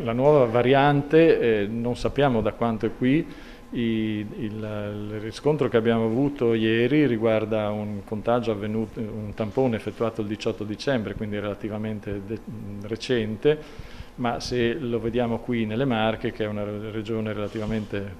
La nuova variante non sappiamo da quanto è qui. Il riscontro che abbiamo avuto ieri riguarda un contagio avvenuto, un tampone effettuato il 18 dicembre, quindi relativamente recente, ma se lo vediamo qui nelle Marche, che è una regione relativamente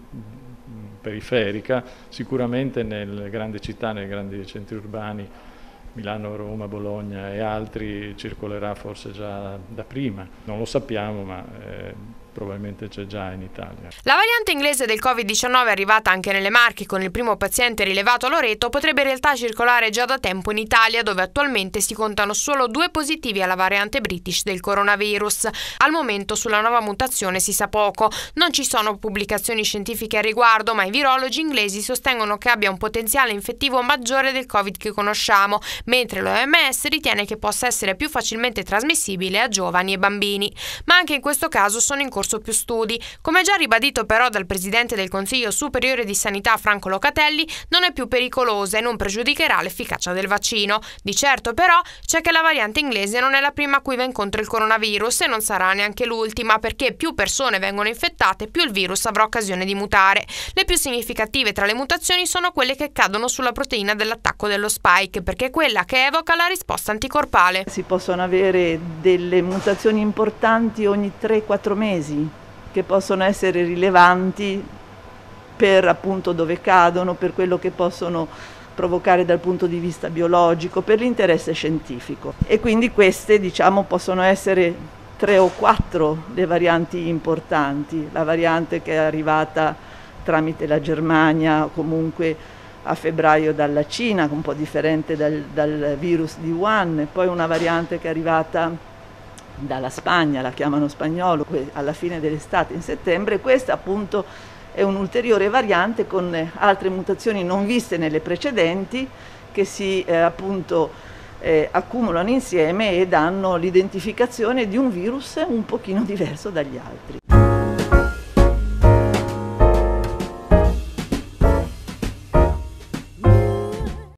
periferica, sicuramente nelle grandi città, nei grandi centri urbani, Milano, Roma, Bologna e altri, circolerà forse già da prima. Non lo sappiamo, ma probabilmente c'è già in Italia. La variante inglese del Covid-19 arrivata anche nelle Marche con il primo paziente rilevato a Loreto potrebbe in realtà circolare già da tempo in Italia, dove attualmente si contano solo 2 positivi alla variante British del coronavirus. Al momento sulla nuova mutazione si sa poco. Non ci sono pubblicazioni scientifiche a riguardo, ma i virologi inglesi sostengono che abbia un potenziale infettivo maggiore del Covid che conosciamo, mentre l'OMS ritiene che possa essere più facilmente trasmissibile a giovani e bambini. Ma anche in questo caso sono in corso più studi. Come già ribadito però dal presidente del Consiglio Superiore di Sanità Franco Locatelli, non è più pericolosa e non pregiudicherà l'efficacia del vaccino. Di certo però c'è che la variante inglese non è la prima a cui va incontro il coronavirus e non sarà neanche l'ultima, perché più persone vengono infettate, più il virus avrà occasione di mutare. Le più significative tra le mutazioni sono quelle che cadono sulla proteina dell'attacco dello spike, perché è quella che evoca la risposta anticorpale. Si possono avere delle mutazioni importanti ogni 3-4 mesi, che possono essere rilevanti per appunto dove cadono, per quello che possono provocare dal punto di vista biologico, per l'interesse scientifico. E quindi queste, diciamo, possono essere 3 o 4 le varianti importanti. La variante che è arrivata tramite la Germania, comunque a febbraio dalla Cina, un po' differente dal virus di Wuhan, e poi una variante che è arrivata dalla Spagna, la chiamano spagnolo, alla fine dell'estate, in settembre. Questa appunto è un'ulteriore variante con altre mutazioni non viste nelle precedenti, che si accumulano insieme e danno l'identificazione di un virus un pochino diverso dagli altri.